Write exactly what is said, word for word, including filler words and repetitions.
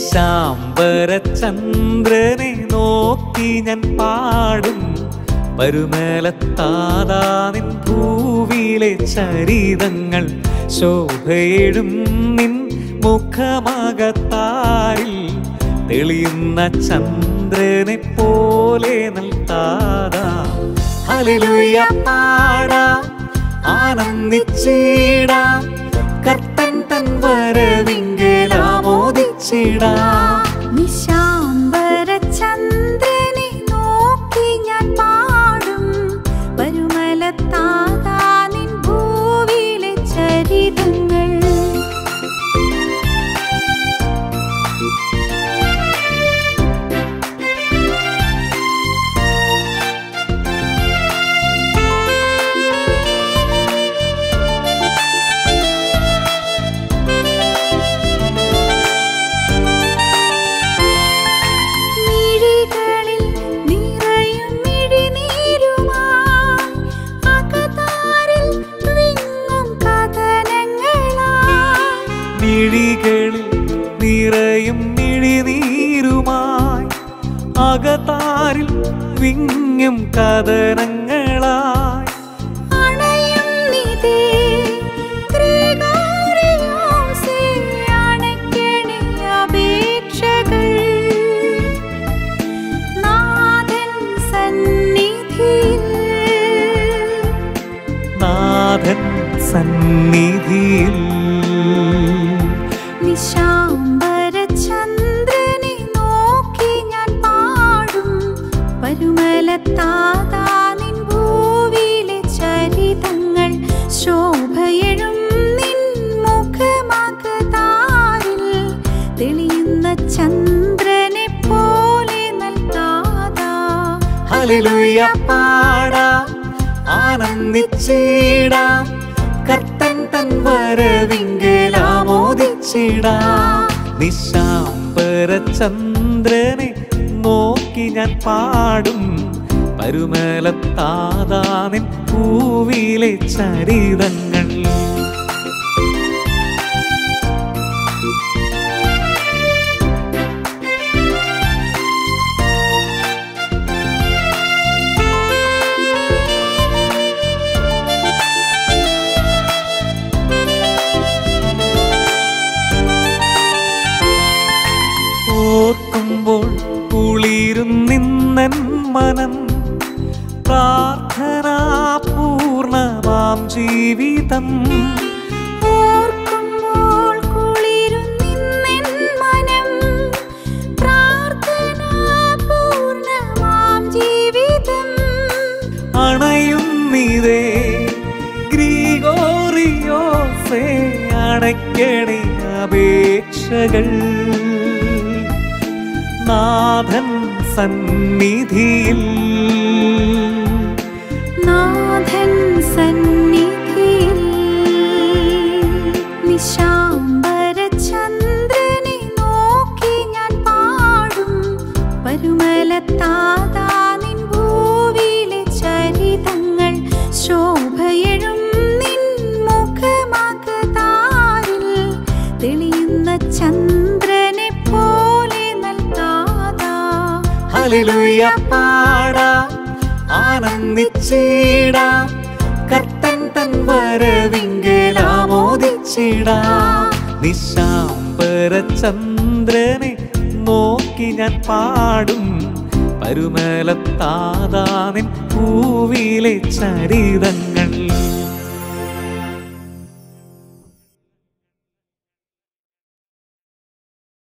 നിശാംബര ചന്ദ്രനെ നോക്കി ഞാൻ പാടും പരുമലത്താതാ നിൻ ഭൂവിലെ ചരിതങ്ങൾ ശോഭയിടും നിൻ മുഖമകത്താരിൽ തെളിയുന്ന ചന്ദ്രനെ പോലെ നൽതാതാ ഹല്ലേലൂയ പാടാം ആനന്ദിച്ചിടാം കർത്തൻ തൻ വരവിങ്കൽ ആമോദിച്ചിടാം നിശാംബര ചന്ദ്രനെ നോക്കി ഞാൻ പാടും പരുമലത്താതാ നിൻ ഭൂവിലെ ചരിതങ്ങൾ മിഴികളിൽ നിറയും മിഴിനീരുമായി അകതാരിൽ വിങ്ങും കഥനങ്ങളായി അണയും നിധി ഗ്രിഗോറിയോസേ അണയ്ക്കണേ അപേക്ഷകൾ നാഥൻ സന്നിധിയിൽ നാഥൻ സന്നിധിയിൽ നിശാംബര ചന്ദ്രനെ നോക്കി ഞാൻ പാടും പരുമലത്താതാ നിൻ ഭൂവിലെ ചരിതങ്ങൾ ശോഭയഴും നിൻ മുഖമകതാരിൽ തെളിയുന്ന ചന്ദ്രനെ പോലെ നൽതാതാ ഹല്ലേലൂയ പാടാം ആനന്ദിച്ചിടാം കർത്തൻ തൻ വരവിങ്കൽ ആമോദിച്ചിടാം നിശാംബര ചന്ദ്രനെ നോക്കി ഞാൻ പാടും പരുമലത്താതാ നിൻ ഭൂവിലെ ചരിതങ്ങൾ ഓർക്കുമ്പോൾ കുളിരും നിന്നൻ മനം പ്രാർത്ഥനാപൂർണമാം ജീവിതം ഓർക്കുമ്പോൾ കുളിരും നിന്നെൻ മനം പ്രാർത്ഥനാപൂർണമാം ജീവിതം അണയുന്നിതേ ഗ്രിഗോറിയോസേ അണയ്ക്കണേ അപേക്ഷകൾ നാഥൻ സന്നിധിയിൽ നാഥൻ സന്നിധിയിൽ നിശാംബര ചന്ദ്രനെ നോക്കി ഞാൻ പാടും പരുമലത്താതാ നിൻ ഭൂവിലെ ചരിതങ്ങൾ ശോഭയഴും നിൻ മുഖമകതാരിൽ തെളിയുന്ന ചന്ദ്രനെ പോലെ നൽതാതാ ഹല്ലേലൂയ പാടാം ആനന്ദിച്ചിടാം കർത്തൻ തൻ വരവിങ്കൽ ആമോദിച്ചിടാം നിശാംബര ചന്ദ്രനെ നോക്കി ഞാൻ പാടും പരുമലത്താതാ നിൻ ഭൂവിലെ ചരിതങ്ങൾ